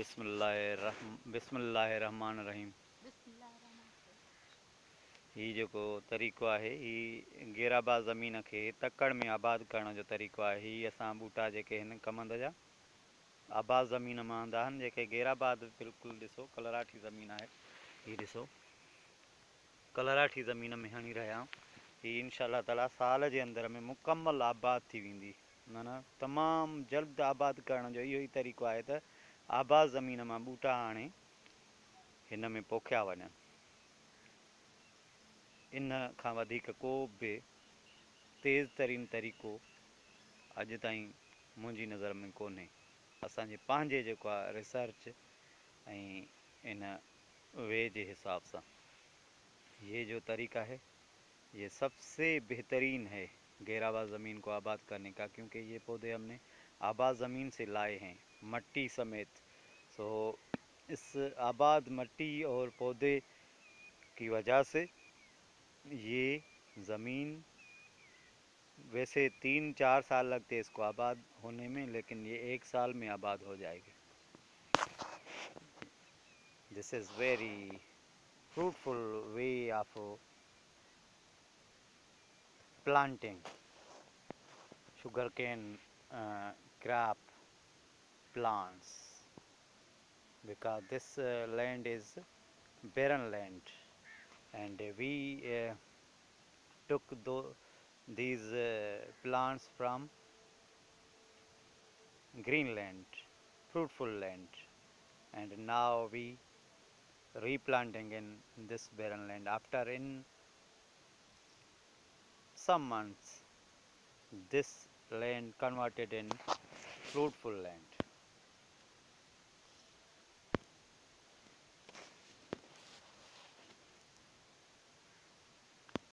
बिस्मिल्लाहिर्रहमानिर्रहीम। ही जेको तरीक़ो आहे ही गेराबाद ज़मीन खे तकड़ में आबाद करण जो तरीक़ो आहे। ही असां बूटा जेके हिन कमंद जा आबाद ज़मीन मां हूंदा आहिनि, जेके गेराबाद बिल्कुलु ॾिसो कलराठी ज़मीन आहे। ही ॾिसो कलराठी ज़मीन में हणी रहिया आहियूं। ही इंशाअल्लाह ताला साल जे अंदर में मुकमल आबाद थी वेंदी, माना तमामु जल्द आबाद करण जो इहो ई तरीक़ो आहे त आबाद ज़मीन मां बूटा हाणे हिन में पोखिया वञनि। इन खां वधीक को बि तेज़ तरीन तरीक़ो अॼु ताईं मुंहिंजी नज़र में कोन्हे। असांजे पंहिंजे जेको आहे रिसर्च ऐं इन वे जे हिसाब सां ये जो तरीक़ा है ये सबसे बेहतरीन है गेराबाद ज़मीन को आबाद करने का, क्योंकि ये पौधे हमने आबाद ज़मीन से लाए हैं मट्टी समेत। सो इस आबाद मट्टी और पौधे की वजह से ये ज़मीन, वैसे 3-4 साल लगते इसको आबाद होने में, लेकिन ये 1 साल में आबाद हो जाएगी। This is very fruitful way of planting sugarcane crop plants, because this land is barren land, and we took these plants from green land, fruitful land, and now we replanting in this barren land. After in some months this land converted in fruitful land.